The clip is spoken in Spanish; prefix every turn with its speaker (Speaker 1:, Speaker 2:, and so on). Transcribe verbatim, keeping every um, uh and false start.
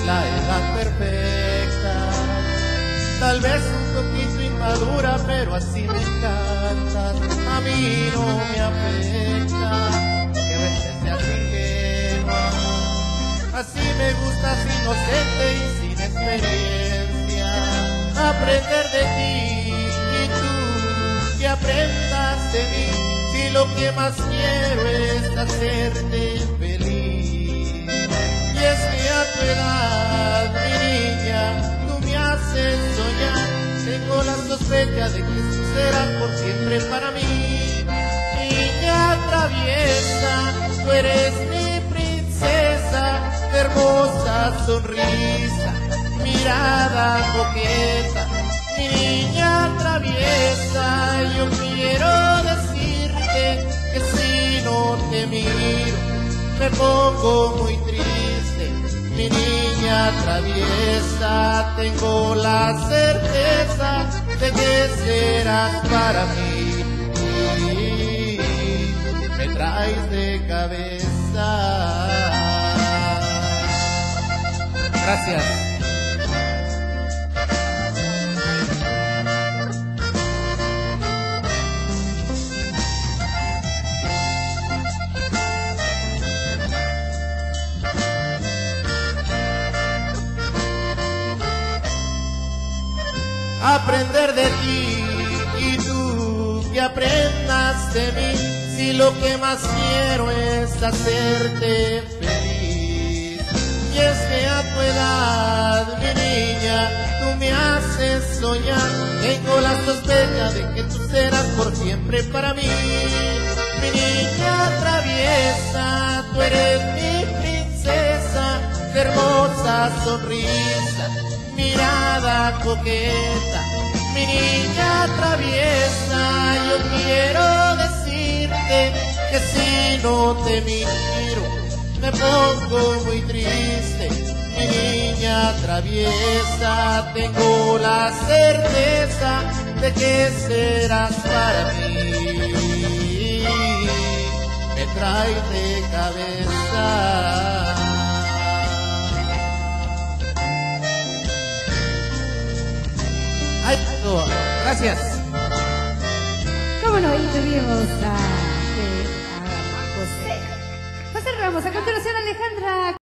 Speaker 1: la edad perfecta. Tal vez un poquito inmadura, pero así me encantas. A mí no me afecta que a veces seas ingenua. Así me gustas, inocente y sin experiencia. Aprender de ti y tú que aprendas de mí. Si lo que más quiero es hacerte feliz. Y es que a tu edad, mi niña, tú me haces soñar. Tengo la sospecha de que tú serás por siempre para mí. Niña traviesa, tú eres mi princesa, hermosa sonrisa, mirada coqueta. Mi niña traviesa, yo quiero decirte que si no te miro me pongo muy triste. Mi niña traviesa, tengo la certeza de que serás para mí. Me traes de cabeza. Gracias. Aprender de ti y tú que aprendas de mí. Si lo que más quiero es hacerte feliz. Y es que a tu edad, mi niña, tú me haces soñar. Tengo la sospecha de que tú serás por siempre para mí. Mi niña traviesa, tú eres mi princesa, de hermosa sonrisa, mirada coqueta. Mi niña traviesa, yo quiero decirte que si no te miro me pongo muy triste. Mi niña traviesa, tengo la certeza de que serás para mí. Me traes de cabeza. Ay, no, gracias.
Speaker 2: Cómo no, ahí tuvimos a, a José. José Ramos, a continuación Alejandra.